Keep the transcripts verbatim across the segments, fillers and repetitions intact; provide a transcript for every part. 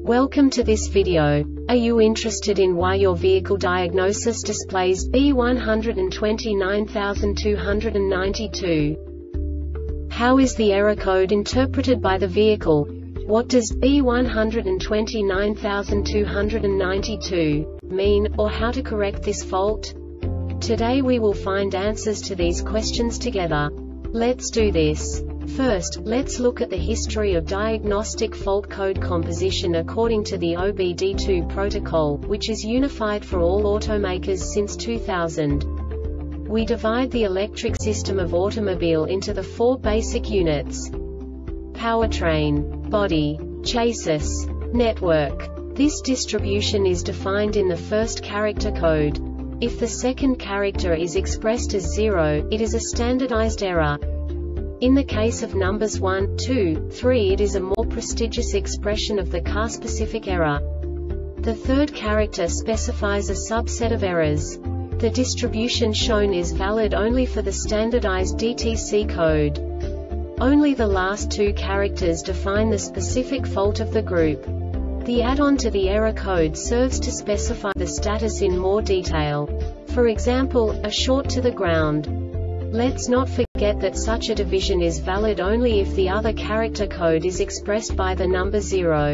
Welcome to this video. Are you interested in why your vehicle diagnosis displays B one two nine two nine two? How is the error code interpreted by the vehicle? What does B one two nine two nine two mean, or how to correct this fault? Today we will find answers to these questions together. Let's do this. First, let's look at the history of diagnostic fault code composition according to the O B D two protocol, which is unified for all automakers since two thousand. We divide the electric system of automobile into the four basic units: powertrain, body, chassis, network. This distribution is defined in the first character code. If the second character is expressed as zero, it is a standardized error. In the case of numbers one, two, three, it is a more prestigious expression of the car-specific error. The third character specifies a subset of errors. The distribution shown is valid only for the standardized D T C code. Only the last two characters define the specific fault of the group. The add-on to the error code serves to specify the status in more detail. For example, a short to the ground. Let's not forget that such a division is valid only if the other character code is expressed by the number zero.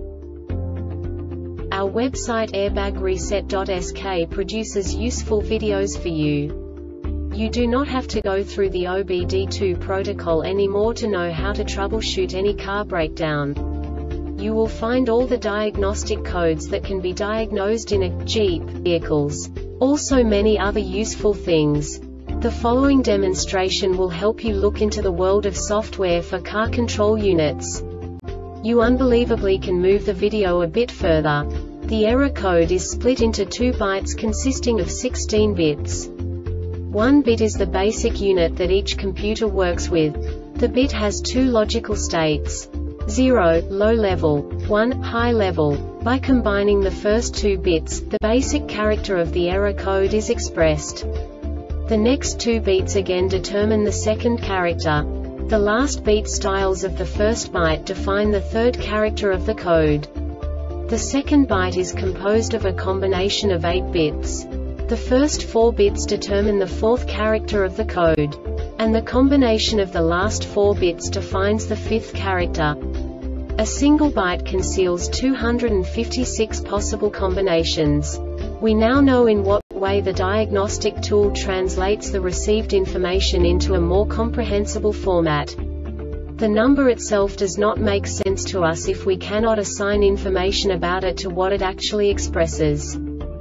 Our website airbag reset dot S K produces useful videos for you. You do not have to go through the O B D two protocol anymore to know how to troubleshoot any car breakdown. You will find all the diagnostic codes that can be diagnosed in a Jeep vehicles. Also many other useful things. The following demonstration will help you look into the world of software for car control units. You unbelievably can move the video a bit further. The error code is split into two bytes consisting of sixteen bits. One bit is the basic unit that each computer works with. The bit has two logical states: zero, low level, one, high level. By combining the first two bits, the basic character of the error code is expressed. The next two beats again determine the second character. The last beat styles of the first byte define the third character of the code. The second byte is composed of a combination of eight bits. The first four bits determine the fourth character of the code. And the combination of the last four bits defines the fifth character. A single byte conceals two hundred fifty-six possible combinations. We now know in what way the diagnostic tool translates the received information into a more comprehensible format. The number itself does not make sense to us if we cannot assign information about it to what it actually expresses.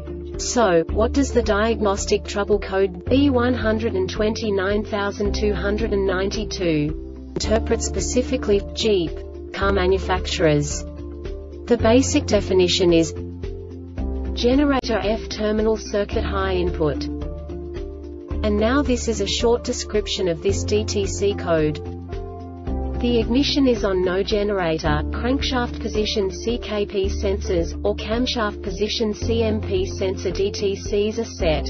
So, what does the diagnostic trouble code B one two nine two nine two interpret specifically for Jeep car manufacturers? The basic definition is generator F terminal circuit high input. And now this is a short description of this D T C code. The ignition is on no generator, crankshaft position C K P sensors, or camshaft position C M P sensor D T Cs are set.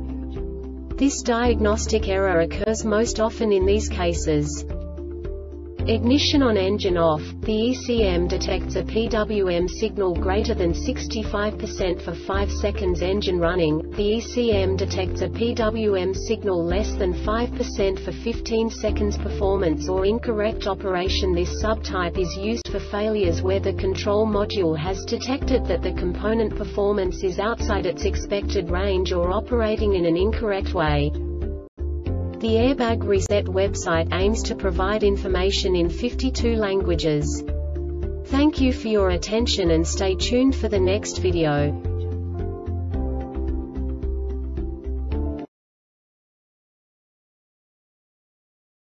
This diagnostic error occurs most often in these cases: ignition on, engine off. The E C M detects a P W M signal greater than sixty-five percent for five seconds, engine running. The E C M detects a P W M signal less than five percent for fifteen seconds, performance or incorrect operation. This subtype is used for failures where the control module has detected that the component performance is outside its expected range or operating in an incorrect way. The Airbag Reset website aims to provide information in fifty-two languages. Thank you for your attention and stay tuned for the next video.